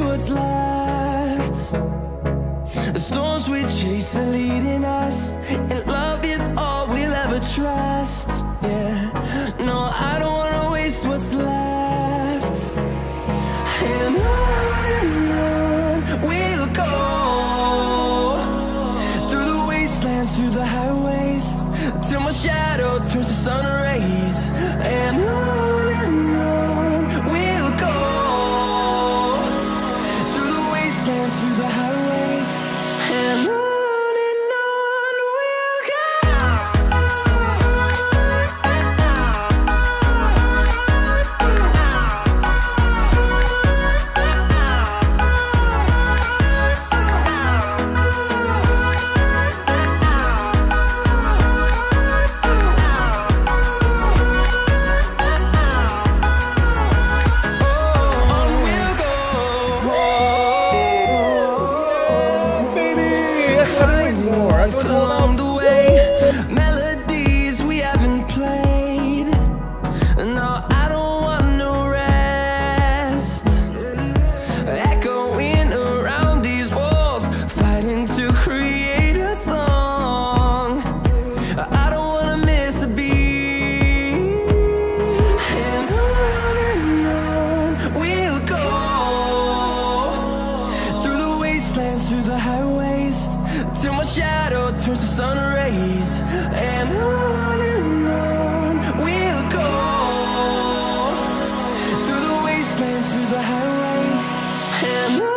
what's left. The storms we chase are leading us, and love is all we'll ever trust. Yeah, no, I don't wanna waste what's left. And on we'll go, through the wastelands, through the highways, till my shadow turns to sun rays. And on we'll go, through the wastelands, through the highways, and on we'll go. Along the way, melodies we haven't played. No, I don't want no rest. Echoing around these walls, fighting to create a song. I don't wanna miss a beat. And on we'll go, through the wastelands, through the highways, till my shadow turns to sun rays. And on we'll go, through the wastelands, through the highways, and on.